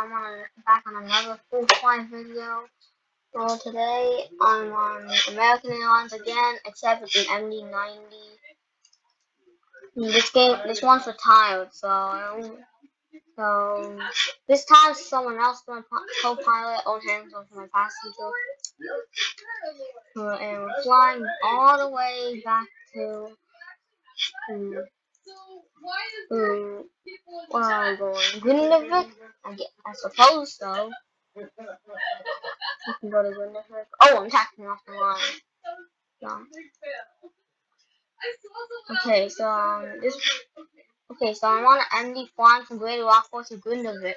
back on another full flight video. Well, today I'm on American Airlines again, except it's an MD-90. This one's retired, so this time someone else, my co-pilot, on hands on my passenger, and we're flying all the way back to. Where are we going? Grindavik? I suppose so. We can go to Grindavik. Oh, I'm taxing off the line. Yeah. Okay, so I'm on an MD flying from Greater Rockport to Grindavik.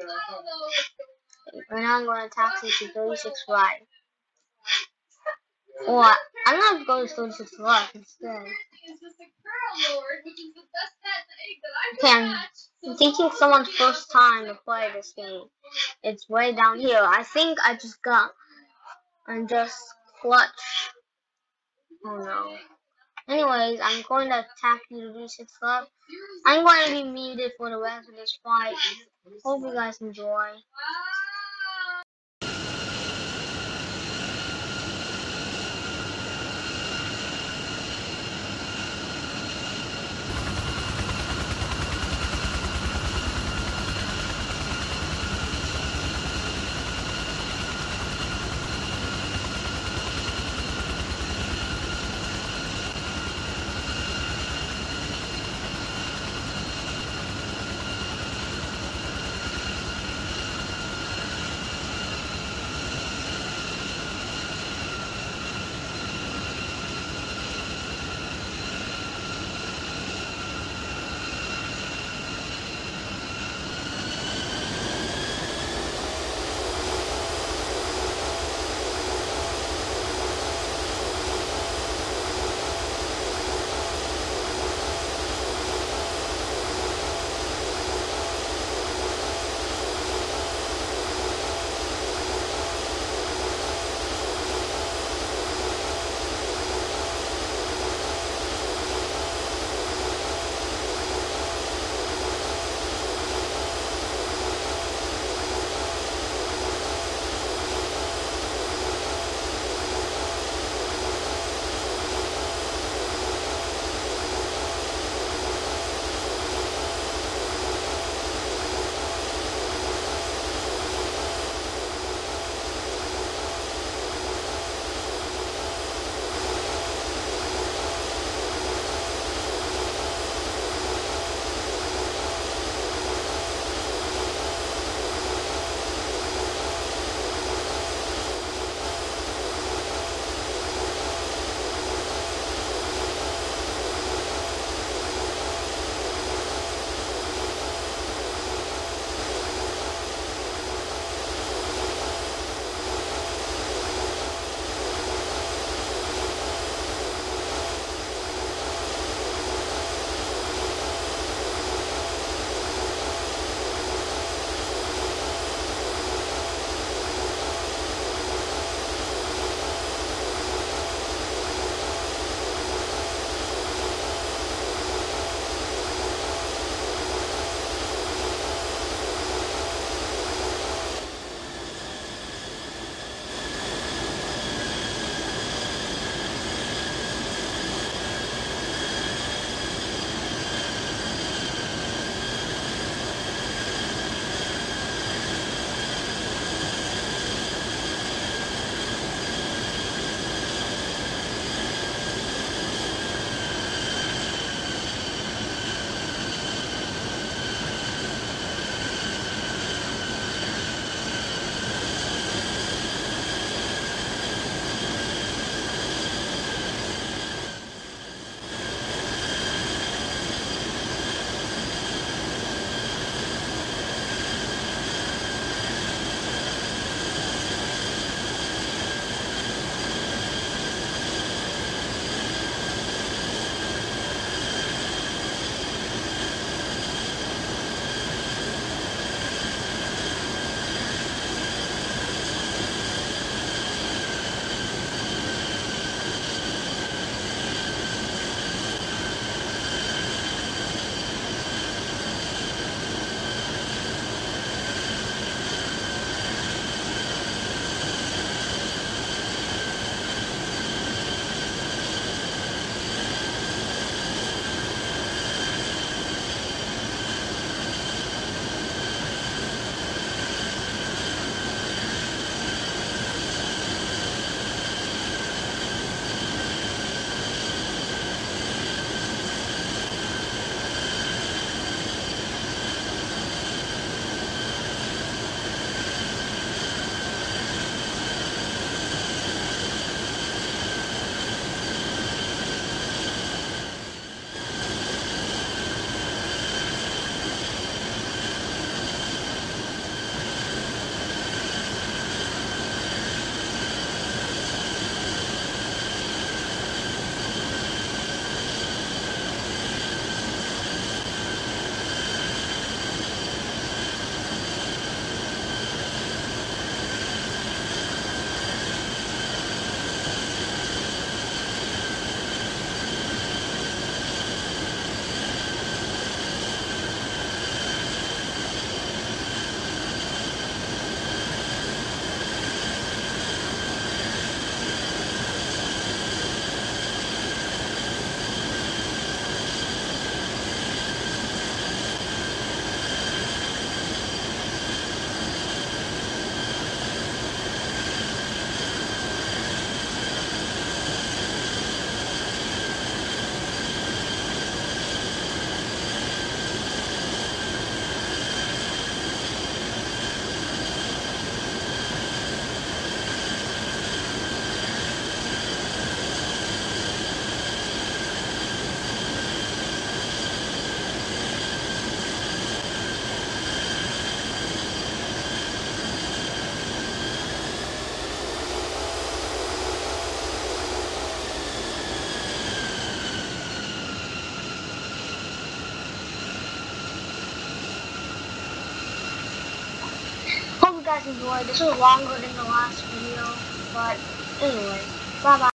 Right now I'm going to taxi to 36 right. Or I'm gonna go to 36 left instead. Okay, I'm teaching someone's first time to play this game. It's way down here. I think I just clutch. Oh no. Anyways, I'm going to attack you to 36 left. I'm going to be muted for the rest of this fight. Hope you guys enjoy. guys enjoyed. This was longer than the last video, but anyway, bye bye.